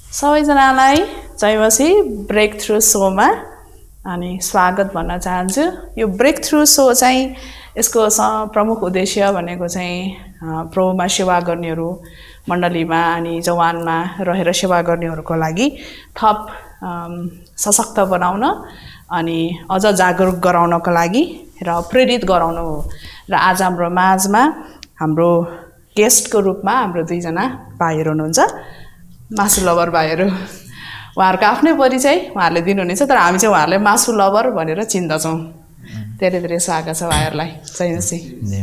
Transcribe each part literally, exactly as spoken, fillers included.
सबैजनालाई जयमसी brake through सोमा अनि स्वागत भन्न चाहन्छु। यो ब्रेक थ्रु सो चाहिँ यसको प्रमुख उद्देश्य भनेको चाहिँ प्रभुमा सेवा गर्नेहरू मण्डलीमा अनि जवानमा रहेर सेवा गर्नेहरूको लागि थप सशक्त बनाउन अनि अझ जागरुक गराउनको लागि र प्रेरित गराउनु हो। र आज हाम्रो माझमा हाम्रो गेस्टको रूपमा हाम्रो दुईजना भाइहरू हुनुहुन्छ, मासु लभर भाइहरू। उहाँहरूको आफ्नै परिचय उहाँहरूले दिनुहुनेछ, तर हामी चाहिँ उहाँहरूले मासु लभर भनेर चिन्दछौँ। धेरै धेरै स्वागत छ भाइहरूलाई। जयमसी।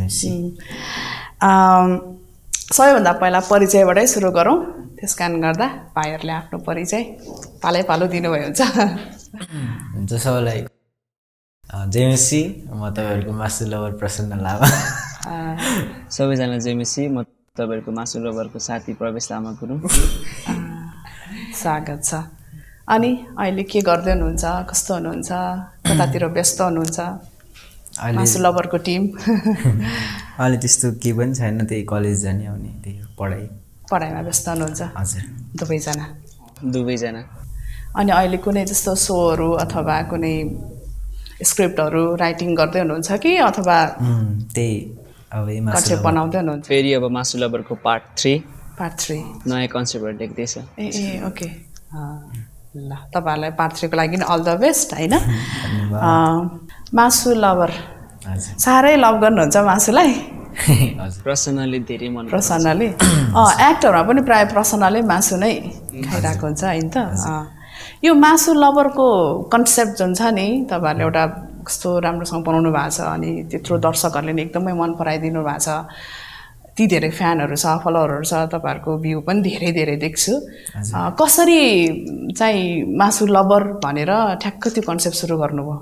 सबैभन्दा पहिला परिचयबाटै सुरु गरौँ। त्यस कारण गर्दा भाइहरूले आफ्नो परिचय पालै पालो दिनुभयो हुन्छ। हुन्छ सबैलाई जयमसी, म तपाईँहरूको मासु लभर प्रसन्न लामा। सबैजना जयमसी, म तपाईँहरूको मासु लभरको साथी प्रवेश लामा गुरुङ। स्वागत छ। अनि अहिले के गर्दै हुनुहुन्छ, कस्तो हुनुहुन्छ, कतातिर व्यस्त हुनुहुन्छ मासु लभरको टिम? अहिले त्यस्तो के पनि छैन, त्यही कलेज जाने आउने, त्यही पढाइ पढाइमा व्यस्त हुनुहुन्छ? हजुर, दुवैजना दुवैजना। अनि अहिले कुनै जस्तो सोहरू अथवा कुनै स्क्रिप्टहरू राइटिङ गर्दै हुनुहुन्छ कि अथवा त्यही अब कन्सेप्ट बनाउँदै हुनुहुन्छ? फेरि अब मासु लभरको पार्ट थ्री पार्ट थ्री नयाँ कन्सेप्टहरू लेख्दैछ। ए ए ओके, ल तपाईँहरूलाई पार्ट थ्रीको लागि अल द बेस्ट होइन। मासु लभर साह्रै लभ गर्नुहुन्छ मासुलाई? प्रसन्नले धेरै मन प्रसन्नले अँ एक्टरमा पनि प्रायः प्रसन्नले मासु नै खाइरहेको हुन्छ होइन त। यो मासु लभरको कन्सेप्ट जुन छ नि, तपाईँहरूले एउटा कस्तो राम्रोसँग बनाउनु भएको छ अनि त्यत्रो दर्शकहरूले नि एकदमै मन पराइदिनु भएको छ। ती धेरै फ्यानहरू छ, फलोवरहरू छ, तपाईँहरूको भ्यू पनि धेरै धेरै देख्छु। कसरी चाहिँ मासु लभर भनेर ठ्याक्क त्यो कन्सेप्ट सुरु गर्नुभयो?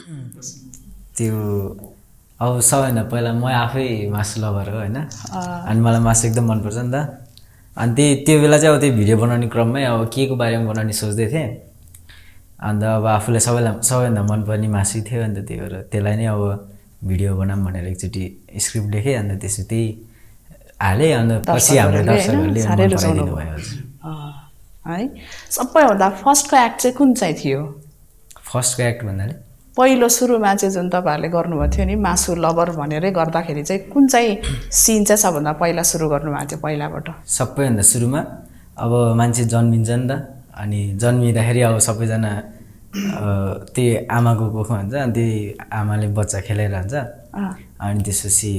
त्यो अब सबैभन्दा पहिला म आफै मासु लभर हो होइन, अनि मलाई मासु एकदम मनपर्छ नि त। अनि त्यही त्यो बेला चाहिँ अब त्यो भिडियो बनाउने क्रममै अब के को बारेमा बनाउने सोच्दै थिएँ। अन्त अब आफूलाई सबैलाई सबैभन्दा मनपर्ने मासु थियो, अन्त त्यही भएर त्यसलाई नै अब भिडियो बनाऊँ भनेर एकचोटि स्क्रिप्ट लेखेँ, अन्त त्यसो त्यही हालेँ। अन्त पछि हाम्रो दर्शकहरूले मन पराइदिनु भयो है। सबैभन्दा फर्स्टको एक्ट चाहिँ कुन चाहिँ थियो? फर्स्टको एक्ट भन्नाले पहिलो सुरुमा चाहिँ जुन तपाईँहरूले गर्नुभएको थियो नि मासु लभर भनेरै गर्दाखेरि चाहिँ कुन चाहिँ सिन चाहिँ सबभन्दा पहिला सुरु गर्नुभएको थियो पहिलाबाट? सबैभन्दा सुरुमा अब मान्छे जन्मिन्छ नि त, अनि जन्मिँदाखेरि अब सबैजना त्यही आमाको कोखमा हुन्छ, अनि त्यही आमाले बच्चा खेलाइरहन्छ। अनि त्यसपछि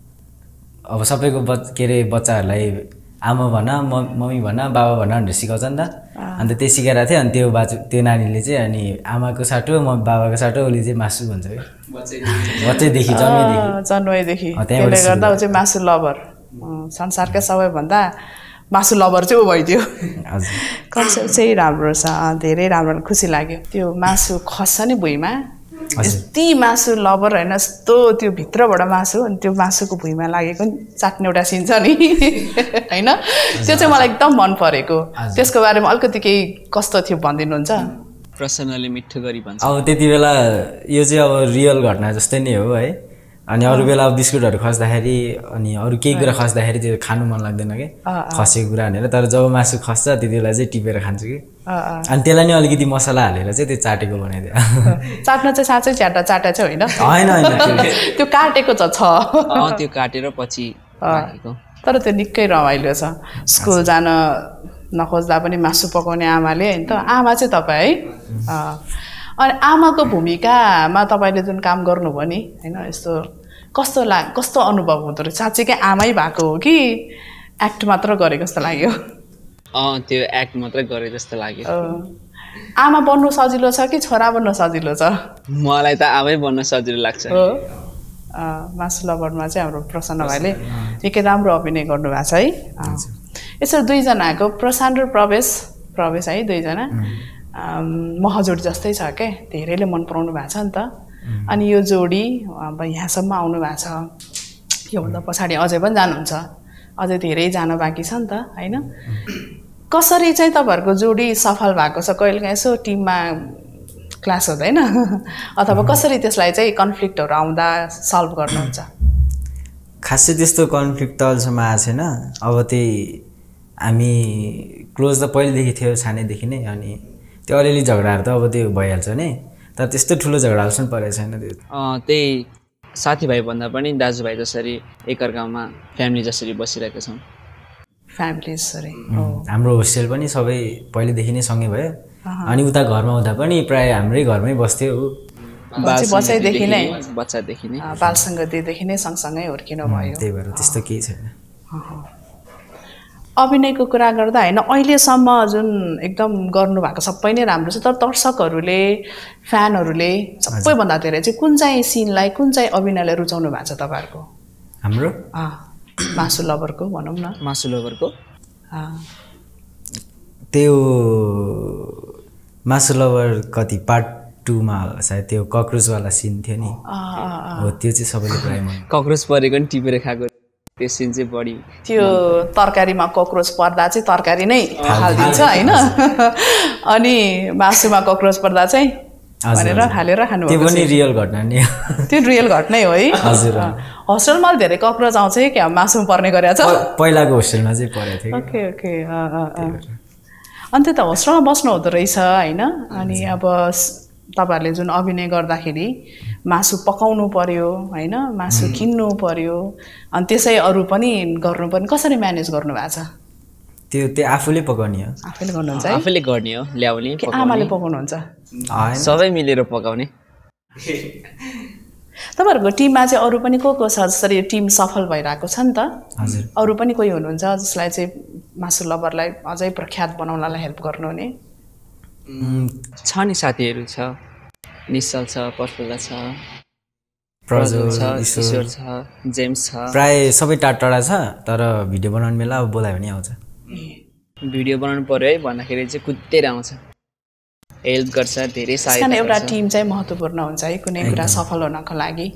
अब सबैको बच के अरे बच्चाहरूलाई आमा भन, मम्मी भन, बाबा भन भनेर सिकाउँछ नि त। अन्त त्यही सिकाएर थियो। अनि त्यो बाजु त्यो नानीले चाहिँ अनि आमाको साटो म बाबाको साटो उसले चाहिँ मासु भन्छ कि बच्चैदेखि जन्मेदेखि जन्मेदेखि त्यसले गर्दा ऊ चाहिँ मासु लभर, संसारकै सबैभन्दा मासु लभर चाहिँ ऊ भइदियो। कन्सेप्ट चाहिँ राम्रो छ, धेरै राम्रो, खुसी लाग्यो। त्यो मासु खस्छ नि भुइँमा, यति मासु लभर होइन, यस्तो त्यो भित्रबाट मासु अनि त्यो मासुको भुइँमा लागेको चाट्ने एउटा सिन छ नि होइन, त्यो चाहिँ मलाई एकदम मन परेको। त्यसको बारेमा अलिकति केही कस्तो थियो भनिदिनुहुन्छ? प्रसन्नले मिठो गरी भन्छ। अब त्यति बेला यो चाहिँ अब रियल घटना जस्तै नै हो है। अनि अरू बेला अब बिस्कुटहरू खस्दाखेरि अनि अरू केही कुरा खस्दाखेरि त्यो खानु मन लाग्दैन कि खसेको कुरा भनेर, तर जब मासु खस्छ त्यति बेला चाहिँ टिपेर खान्छु कि। अनि त्यसलाई नि अलिकति मसला हालेर चाहिँ त्यो चाटेको बनाइदियो। चाट्न चाहिँ साँच्चै च्याटा चाटा चाहिँ होइन, होइन होइन त्यो काटेको छ छ त्यो काटेर पछि राखेको। तर त्यो निकै रमाइलो छ। स्कुल जान नखोज्दा पनि मासु पकाउने आमाले होइन त, आमा चाहिँ तपाईँ है। अनि आमाको भूमिकामा तपाईँले जुन काम गर्नुभयो नि होइन, यस्तो कस्तो लाग कस्तो अनुभव हुँदो रहेछ? साँच्चीकै आमै भएको हो कि एक्ट मात्र गरेको जस्तो लाग्यो? अँ त्यो एक्ट मात्रै गरे जस्तो लाग्यो। आमा बन्नु सजिलो छ कि छोरा बन्नु सजिलो छ? मलाई त आमै बन्न सजिलो लाग्छ। हो, मासु लभरमा चाहिँ हाम्रो प्रसन्न भाइले निकै राम्रो अभिनय गर्नुभएको छ है। यसरी दुईजनाको प्रशान्त र प्रवेश प्रवेश है दुईजना महजोडी जस्तै छ क्या, धेरैले मन पराउनु भएको छ नि त। अनि यो जोडी अब यहाँसम्म आउनु भएको छ, योभन्दा पछाडि अझै पनि जानुहुन्छ, अझै धेरै जान बाँकी छ नि त होइन। कसरी चाहिँ तपाईँहरूको जोडी सफल भएको छ? कहिलेकाहीँ यसो टिममा क्लास हुँदैन अथवा कसरी त्यसलाई चाहिँ कन्फ्लिक्टहरू आउँदा सल्भ गर्नुहुन्छ? खासै त्यस्तो कन्फ्लिक्ट त अहिलेसम्म आएको छैन। अब त्यही हामी क्लोज त पहिलेदेखि थियो सानैदेखि नै अनि त्यो अलिअलि झगडाहरू त अब त्यो भइहाल्छ नि तर त्यस्तो ठुलो झगडाहरू पनि परेको छैन त्यो त्यही साथीभाइ भन्दा पनि दाजुभाइ जसरी एकअर्कामा फ्यामिली जसरी बसिरहेका छौँ फ्यामिली जसरी हाम्रो होस्टेल पनि सबै पहिलेदेखि नै सँगै भयो अनि उता घरमा हुँदा पनि प्रायः हाम्रै घरमै बस्थ्यो बच्चादेखि नै बच्चादेखि नै बाल सङ्गतिदेखि नै सँगसँगै हुर्किनु भयो त्यही भएर त्यस्तो केही छैन अभिनयको कुरा गर्दा होइन अहिलेसम्म जुन एकदम गर्नुभएको सबै नै राम्रो छ तर दर्शकहरूले फ्यानहरूले सबैभन्दा धेरै चाहिँ कुन चाहिँ सिनलाई कुन चाहिँ अभिनयलाई रुचाउनु भएको छ तपाईँहरूको हाम्रो मासु लभरको भनौँ न मासु लभरको त्यो मासु लभर कति पार्ट टूमा सायद त्यो कक्रोचवाला सिन थियो नि हो त्यो चाहिँ सबैले प्रायः मन कक्रोच परेको नि टिपेर खाएको त्यो सिन चाहिँ बढी त्यो तरकारीमा कक्रोच पर्दा चाहिँ तरकारी नै हालिदिन्छ होइन अनि मासुमा कक्रोच पर्दा चाहिँ भनेर हालेर खानु त्यो पनि रियल घटना नि त्यो रियल घटनै हो है हजुर होस्टेलमा धेरै कक्रोच आउँछ है क्या मासुमा पर्ने गरेको छ पहिलाको होस्टेलमा चाहिँ परेको थियो ओके ओके अनि त्यो त होस्टेलमा बस्नु हुँदो रहेछ होइन अनि अब तपाईँहरूले जुन अभिनय गर्दाखेरि मासु पकाउनु पर्यो होइन मासु किन्नु पर्यो अनि त्यसै अरू पनि गर्नु पनि कसरी म्यानेज गर्नु भएको छ त्यो त्यो आफूले पकाउने हो आफूले गर्नुहुन्छ है आफूले गर्ने हो ल्याउने आमाले पकाउनुहुन्छ सबै मिलेर पकाउने तपाईँहरूको टिममा चाहिँ अरू पनि को को छ जसरी टिम सफल भइरहेको छ नि त हजुर अरू पनि कोही हुनुहुन्छ जसलाई चाहिँ मासु लभरलाई अझै प्रख्यात बनाउनलाई हेल्प गर्नुहुने छ नि साथीहरू छ निश्चल छ प्रफुल्ल छ प्रज्वल छ ईश्वर छ जेम्स छ प्राय सबै टाढा टाढा छ तर भिडियो बनाउने बेला अब बोलायो भने आउँछ भिडियो बनाउनु पर्यो है भन्दाखेरि चाहिँ कुदेर आउँछ हेल्प गर्छ धेरै सहायता गर्छ एउटा टिम चाहिँ महत्त्वपूर्ण हुन्छ है कुनै कुरा सफल हुनको लागि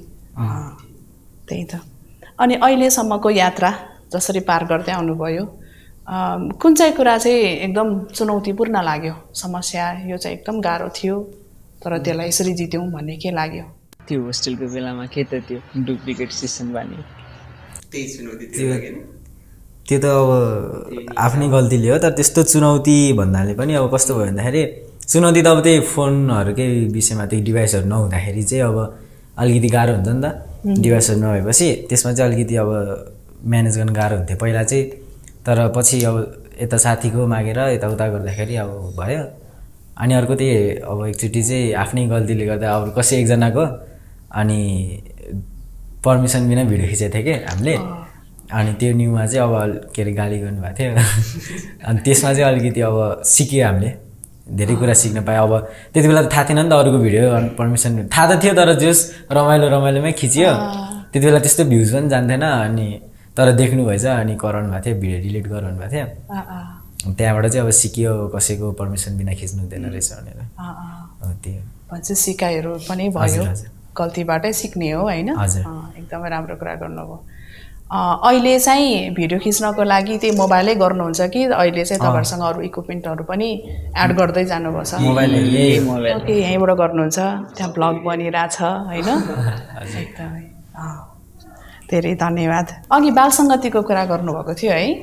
त्यही त अनि अहिलेसम्मको यात्रा जसरी पार गर्दै आउनुभयो कुन चाहिँ कुरा चाहिँ एकदम चुनौतीपूर्ण लाग्यो समस्या यो चाहिँ एकदम गाह्रो थियो तर त्यसलाई यसरी जित्यौँ भन्ने के लाग्यो त्यो होस्टेलको बेलामा के त त्यो डुप्लिकेट सेसन भन्ने त्यही चुनौती थियो त्यो त अब आफ्नै गल्तीले हो तर त्यस्तो चुनौती भन्नाले पनि अब कस्तो भयो भन्दाखेरि चुनौती त अब त्यही फोनहरूकै विषयमा त्यही डिभाइसहरू नहुँदाखेरि चाहिँ अब अलिकति गाह्रो हुन्छ नि त डिभाइसहरू नभएपछि त्यसमा चाहिँ अलिकति अब म्यानेज गर्न गाह्रो हुन्थ्यो पहिला चाहिँ तर पछि अब यता साथीको मागेर यताउता गर्दाखेरि अब भयो अनि अर्को त्यही अब एकचोटि चाहिँ आफ्नै गल्तीले गर्दा अब कसै एकजनाको अनि पर्मिसन बिना भिडियो खिचेको थियो कि हामीले अनि त्यो न्युमा चाहिँ अब के अरे गाली गर्नुभएको थियो अनि त्यसमा चाहिँ अलिकति अब सिक्यो हामीले धेरै कुरा सिक्न पायो अब त्यति बेला त थाहा थिएन नि त अरूको भिडियो पर्मिसन थाहा त थियो तर जस रमाइलो रमाइलोमै खिच्यो त्यति बेला त्यस्तो भ्युज पनि जान्थेन अनि तर देख्नु भएछ अनि कराउनु भएको थियो भिडियो डिलिट गराउनु भएको थियो त्यहाँबाट चाहिँ अब सिकियो कसैको पर्मिसन बिना खिच्नु हुँदैन रहेछ भनेर त्यो भन्छ सिकाइहरू पनि भयो गल्तीबाटै सिक्ने हो होइन एकदमै राम्रो कुरा गर्नुभयो अहिले चाहिँ भिडियो खिच्नको लागि त्यही मोबाइलै गर्नुहुन्छ कि अहिले चाहिँ तपाईँहरूसँग अरू इक्विपमेन्टहरू पनि एड गर्दै जानुभएको छ मोबाइल ओके यहीँबाट गर्नुहुन्छ त्यहाँ ब्लग बनिरहेछ होइन एकदमै धेरै धन्यवाद अघि बाल सङ्गतिको कुरा गर्नुभएको थियो है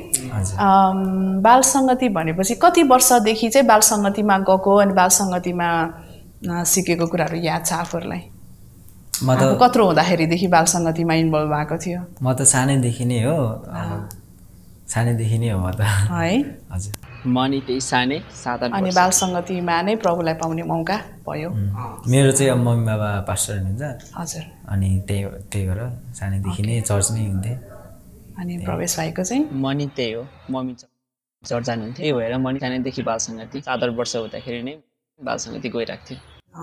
बाल सङ्गति भनेपछि कति वर्षदेखि चाहिँ बाल सङ्गतिमा गएको अनि बाल सङ्गतिमा सिकेको कुराहरू याद छ आफूहरूलाई म त कत्रो हुँदाखेरिदेखि बाल सङ्गतिमा इन्भल्भ भएको थियो म त सानैदेखि नै हो सानैदेखि नै हो म त है हजुर म नि त्यही सानै सात आठ अनि बाल सङ्गतिमा नै प्रभुलाई पाउने मौका भयो मेरो चाहिँ अब मम्मी बाबा पास्टर हुनुहुन्छ हजुर अनि त्यही त्यही भएर सानैदेखि नै चर्चमै हुन्थेँ अनि प्रवेश भाइको चाहिँ म नि त्यही हो मम्मी चर्च जानुहुन्थ्यो त्यही भएर म नि सानैदेखि बाल सङ्गति सात आठ वर्ष हुँदाखेरि नै बाल सङ्गति गइरहेको थियो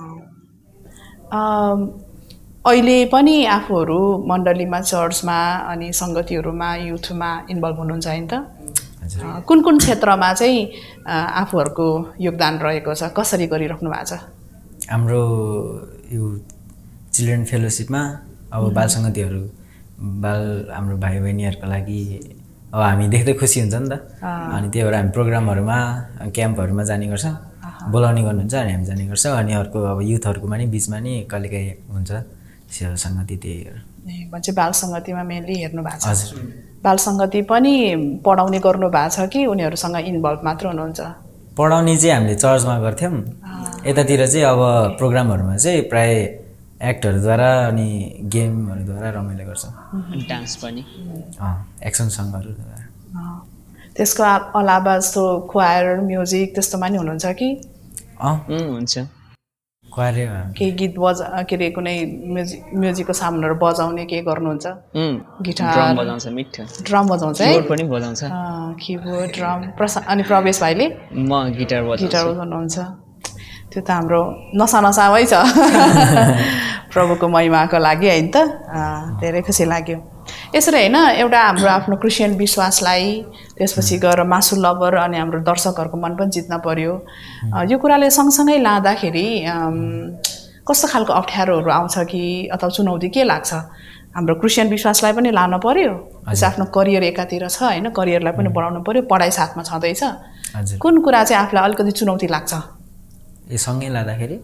अहिले पनि आफूहरू मण्डलीमा चर्चमा अनि सङ्गतिहरूमा युथमा इन्भल्भ हुनुहुन्छ होइन त कुन कुन क्षेत्रमा चाहिँ आफूहरूको योगदान रहेको छ कसरी गरिराख्नु भएको छ हाम्रो यो चिल्ड्रेन फेलोसिपमा अब बाल सङ्गतिहरू बाल हाम्रो भाइ बहिनीहरूको लागि अब हामी देख्दै खुसी हुन्छ नि त अनि त्यही भएर हामी प्रोग्रामहरूमा क्याम्पहरूमा जाने गर्छ बोलाउने गर्नुहुन्छ अनि हामी जाने गर्छ अनि अर्को अब युथहरूको नि बिचमा नि कहिलेकाहीँ हुन्छ सङ्गति त्यही भन्छ बाल सङ्गतिमा मेनली हेर्नु भएको छ हजुर बाल सङ्गति पनि पढाउने गर्नु भएको छ कि उनीहरूसँग इन्भल्भ मात्र हुनुहुन्छ? पढाउने चाहिँ हामीले चर्चमा गर्थ्यौँ। यतातिर चाहिँ अब प्रोग्रामहरूमा चाहिँ प्राय एक्टरद्वारा अनि गेमहरूद्वारा रमाइलो गर्छौँ। डान्स पनि एक्सन सङ्गहरूद्वारा। त्यसको अलावा जस्तो क्वायर म्युजिक त्यस्तोमा नि हुनुहुन्छ कि? अँ हुन्छ। क्वायर केही गीत बजा के अरे कुनै म्युजिक म्युजिकको सामानहरू बजाउने के गर्नुहुन्छ? गिटार ड्रम बजाउँछ मिठो। ड्रम बजाउँछ है? किबोर्ड पनि बजाउँछ। किबोर्ड ड्रम प्रसा अनि प्रवेश भाइले? म गिटार बजाउँछु। गिटार बजाउनुहुन्छ। त्यो त हाम्रो नसा नसामै छ प्रभुको महिमाको लागि होइन त? धेरै खुसी लाग्यो। यसरी होइन एउटा हाम्रो आफ्नो क्रिस्चियन विश्वासलाई त्यसपछि गएर मासु लभर अनि हाम्रो दर्शकहरूको मन पनि जित्न पर्यो। यो कुराले सँगसँगै लाँदाखेरि कस्तो खालको अप्ठ्यारोहरू आउँछ कि अथवा चुनौती के लाग्छ? हाम्रो क्रिस्चियन विश्वासलाई पनि लान पर्यो, त्यसै आफ्नो करियर एकातिर छ होइन, करियरलाई पनि बढाउनु पर्यो, पढाइ साथमा छँदैछ। कुन कुरा चाहिँ आफूलाई अलिकति चुनौती लाग्छ? ए सँगै लाँदाखेरि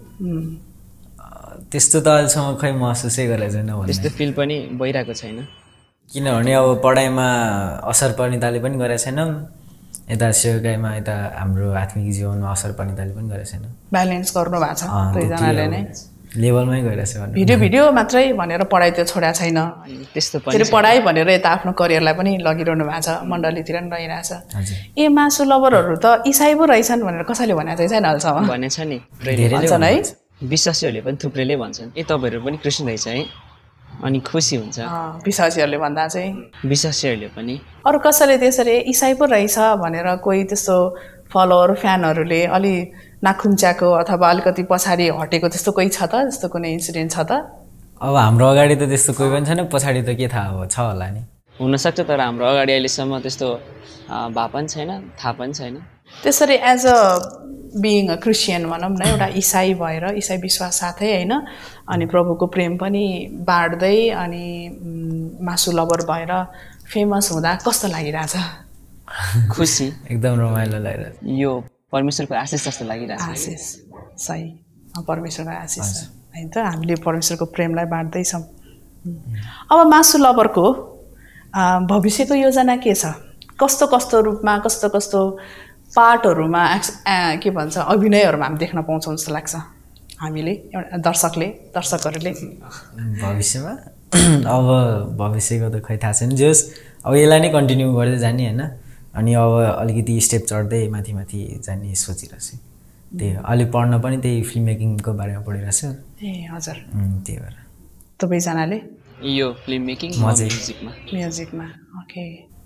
त्यस्तो त अहिलेसम्म खै महसुसै गरेको छैन। त्यस्तो फिल पनि भइरहेको छैन, किनभने अब पढाइमा असर पर्ने ताले पनि गरेको छैनौँ, यता सेवाकाईमा यता हाम्रो आत्मिक जीवनमा असर पर्ने ताले पनि गरेको छैन। ब्यालेन्स गर्नु भएको छ दुईजनाले नै, लेभलमै गइरहेछ। भिडियो भिडियो मात्रै भनेर पढाइ त्यो छोडेको छैन, त्यस्तो फेरि पढाइ भनेर यता आफ्नो करियरलाई पनि लगिरहनु भएको छ, मण्डलीतिर पनि रहिरहेछ। ए मासु लभरहरू त इसाई पो रहेछन् भनेर कसैले भनेको चाहिँ छैन अहिलेसम्म? भनेछ नि, भन्छन् है, विश्वासीहरूले पनि थुप्रैले भन्छन् ए तपाईँहरू पनि क्रिस्चियन रहेछ है, अनि खुसी हुन्छ विश्वासीहरूले भन्दा चाहिँ। विश्वासीहरूले पनि अरू कसैले त्यसरी इसाई पो रहेछ भनेर कोही त्यस्तो फलोवर फ्यानहरूले अलि नाखुम्च्याएको अथवा अलिकति पछाडि हटेको त्यस्तो कोही छ त? त्यस्तो कुनै इन्सिडेन्ट छ त? अब हाम्रो अगाडि त त्यस्तो कोही पनि छैन, पछाडि त के थाहा अब, छ होला नि। हुनसक्छ, तर हाम्रो अगाडि अहिलेसम्म त्यस्तो भए पनि छैन, थाहा पनि छैन। त्यसरी as a being a Christian भनौँ न, एउटा इसाई भएर, इसाई विश्वास साथै होइन, अनि प्रभुको प्रेम पनि बाँड्दै अनि मासु लभर भएर फेमस हुँदा कस्तो लागिरहेछ? खुसी, एकदम रमाइलो लागिरहेछ। यो परमेश्वरको आशिष जस्तो लागिरहेछ। आशिष, सही, परमेश्वरको आशिष होइन त, हामीले परमेश्वरको प्रेमलाई बाँड्दैछौँ। अब मासु लभरको भविष्यको योजना के छ? कस्तो कस्तो रूपमा, कस्तो कस्तो पार्टहरूमा के भन्छ अभिनयहरूमा हामी देख्न पाउँछौँ जस्तो लाग्छ हामीले, एउटा दर्शकले दर्शकहरूले? भविष्यमा अब भविष्यको त खै थाहा छैन, जोस् अब यसलाई नै कन्टिन्यू गर्दै जाने होइन, अनि अब अलिकति स्टेप चढ्दै माथि माथि जाने सोचिरहेको छु। त्यही अलि पढ्न पनि त्यही फिल्म मेकिङको बारेमा पढिरहेको छु। ए हजुर, त्यही भएर तपाईँजनाले यो फिल्म मेकिङ म्युजिकमा म्युजिकमा ओके।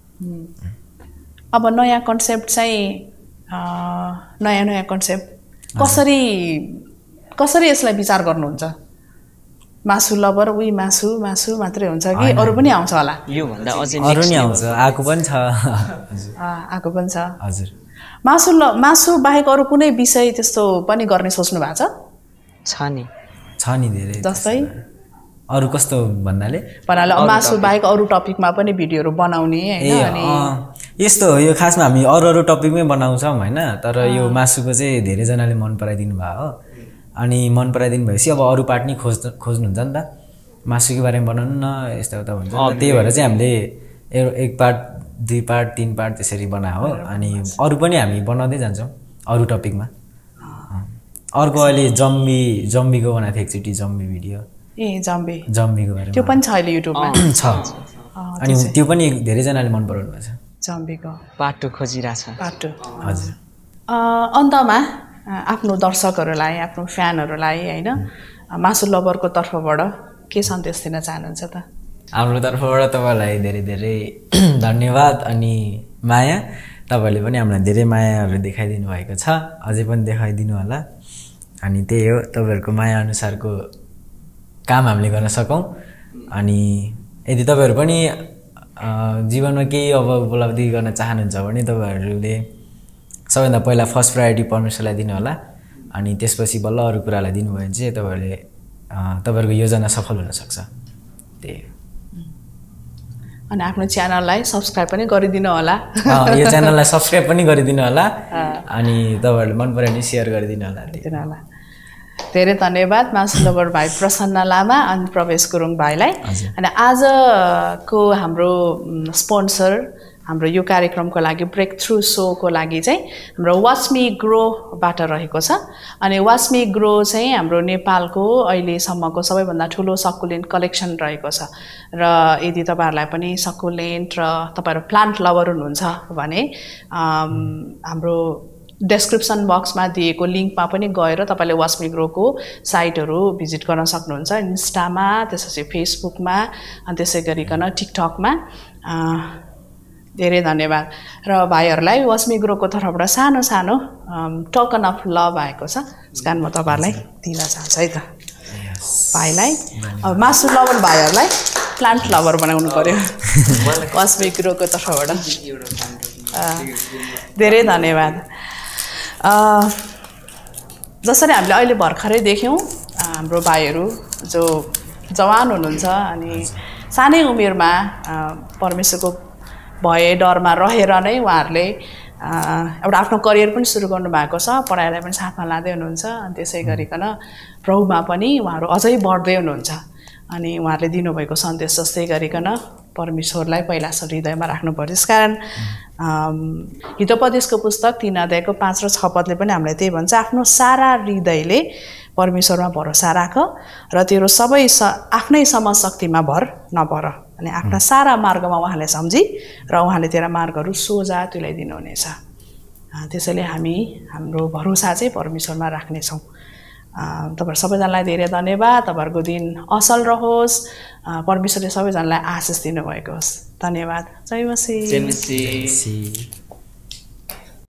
अब नयाँ कन्सेप्ट चाहिँ नयाँ नयाँ कन्सेप्ट कसरी कसरी यसलाई विचार गर्नुहुन्छ? मासु लभर उही मासु मासु मात्रै हुन्छ कि अरू पनि आउँछ होला? यो भन्दा अझै अरू नि आउँछ, आएको पनि छ। आएको पनि छ हजुर। मासु ल मासु बाहेक अरू कुनै विषय त्यस्तो पनि गर्ने सोच्नु भएको छ? छ नि, छ नि धेरै। जस्तै अरू कस्तो भन्नाले? भन्नाले मासु बाहेक अरू टपिकमा पनि भिडियोहरू बनाउने होइन? अनि यस्तो हो, यो खासमा हामी अरू अरू टपिकमै बनाउँछौँ होइन, तर यो मासुको चाहिँ धेरैजनाले मन पराइदिनु भयो हो, अनि मन पराइदिनु भएपछि अब अरू पार्ट नि खोज खोज्नुहुन्छ नि त, मासुको बारेमा बनाउनु न यस्तो उता हुन्छ। त्यही भएर चाहिँ हामीले एक पार्ट दुई पार्ट तिन पार्ट त्यसरी बनायो हो, अनि अरू पनि हामी बनाउँदै जान्छौँ अरू टपिकमा। अर्को अहिले जम्बी जम्बीको बनाएको थियो एकचोटि, जम्बी भिडियो। ए जम्बी जम्बीको बारेमा त्यो पनि छ अहिले युट्युबमा छ, अनि त्यो पनि धेरैजनाले मन पराउनु भएको छ। जम्बीको पाटो खोजिरहेछ। पाटो हजुर। अन्तमा आफ्नो दर्शकहरूलाई, आफ्नो फ्यानहरूलाई होइन, मासु लभरको तर्फबाट के सन्देश दिन चाहनुहुन्छ त? हाम्रो तर्फबाट तपाईँलाई धेरै धेरै धन्यवाद अनि माया। तपाईँहरूले पनि हामीलाई धेरै मायाहरू देखाइदिनु भएको छ, अझै पनि देखाइदिनु होला। अनि त्यही हो, तपाईँहरूको माया अनुसारको काम हामीले गर्न सकौँ। अनि यदि तपाईँहरू पनि जीवनमा केही अब उपलब्धि गर्न चाहनुहुन्छ भने तपाईँहरूले सबैभन्दा पहिला फर्स्ट प्रायोरिटी परमेश्वरलाई दिनु होला, अनि त्यसपछि बल्ल अरू कुरालाई दिनुभयो भने चाहिँ तपाईँहरूले तपाईँहरूको योजना सफल हुनसक्छ। त्यही हो। अनि आफ्नो च्यानललाई सब्सक्राइब पनि गरिदिनु होला। यो च्यानललाई सब्सक्राइब पनि गरिदिनु होला, अनि तपाईँहरूले मन पऱ्यो भने सेयर गरिदिनु होला। दिनु होला। धेरै धन्यवाद मासु लभर भाइ प्रसन्न लामा अनि प्रवेश गुरुङ भाइलाई। अनि आजको हाम्रो स्पोन्सर हाम्रो यो कार्यक्रमको लागि ब्रेक थ्रु सोको लागि चाहिँ हाम्रो वाच मी ग्रोबाट रहेको छ। अनि वाच मी ग्रो चाहिँ हाम्रो नेपालको अहिलेसम्मको सबैभन्दा ठुलो सकुलेन्ट कलेक्सन रहेको छ। र यदि तपाईँहरूलाई पनि सकुलेन्ट र तपाईँहरू प्लान्ट लभर हुनुहुन्छ भने हाम्रो डेस्क्रिप्सन बक्समा दिएको लिङ्कमा पनि गएर तपाईँले वाच मी ग्रोको साइटहरू भिजिट गर्न सक्नुहुन्छ। इन्स्टामा, त्यसपछि फेसबुकमा, अनि त्यसै गरिकन टिकटकमा। धेरै धन्यवाद। र भाइहरूलाई वाच मी ग्रोको तर्फबाट सानो सानो टोकन अफ लभ आएको छ, त्यसकारण म तपाईँहरूलाई दिन चाहन्छु है त भाइलाई। अब मासु लभर भाइहरूलाई प्लान्ट लभर बनाउनु पर्यो वाच मी ग्रोको तर्फबाट। धेरै धन्यवाद। जसरी हामीले अहिले भर्खरै देख्यौँ हाम्रो भाइहरू जो जवान हुनुहुन्छ अनि सानै उमेरमा परमेश्वरको भए डरमा रहेर नै उहाँहरूले एउटा आफ्नो करियर पनि सुरु गर्नुभएको छ, पढाइलाई पनि साथमा लाँदै हुनुहुन्छ। अनि त्यसै गरिकन प्रभुमा पनि उहाँहरू अझै बढ्दै हुनुहुन्छ। अनि उहाँहरूले दिनुभएको सन्देश जस्तै गरिकन परमेश्वरलाई पहिला हृदयमा राख्नु पर्यो। त्यसकारण हितोपदेशको पुस्तक तीन अध्यायको पाँच र छ पदले पनि हामीलाई त्यही भन्छ, आफ्नो सारा हृदयले परमेश्वरमा भरोसा राख र तेरो सबै स आफ्नै समशक्तिमा भर नपर। अनि आफ्ना सारा मार्गमा उहाँले सम्झी र उहाँले तेरा मार्गहरू सोझा तुल्याइदिनुहुनेछ। त्यसैले हामी हाम्रो भरोसा चाहिँ परमेश्वरमा राख्नेछौँ। तपाईहरु सबैजनालाई धेरै धन्यवाद। तपाईहरुको दिन असल रहोस्। परमेश्वरले सबैजनालाई आशिष दिनुभएको होस्। धन्यवाद। जय मसीह। जय मसीह।